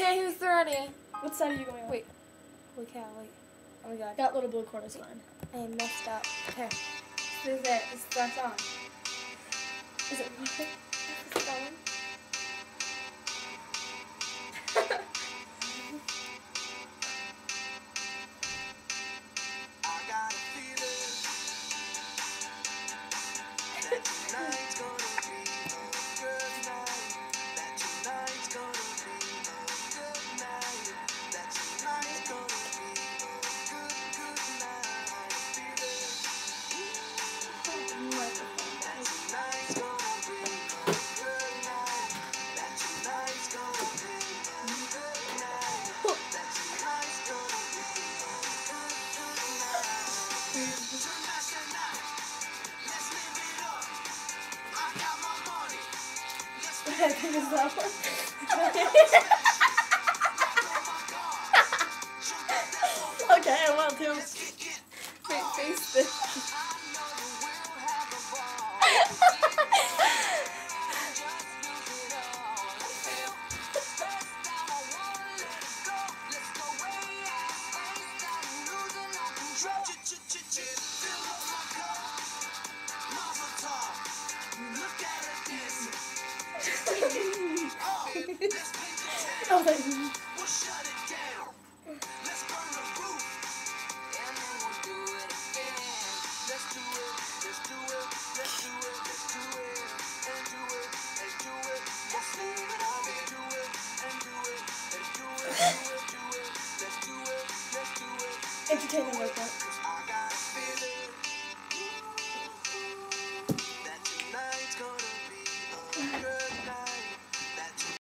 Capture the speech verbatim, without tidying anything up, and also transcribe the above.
yeah, who's ready? What side are you going on? Wait. Holy cow, wait. Oh my god. That little blue corner's fine. I am messed up. Okay. This is it. This is our song. Is it what? This is going. I think it's that one. Okay, I will too. Wait, face this. Oh, like, entertaining work.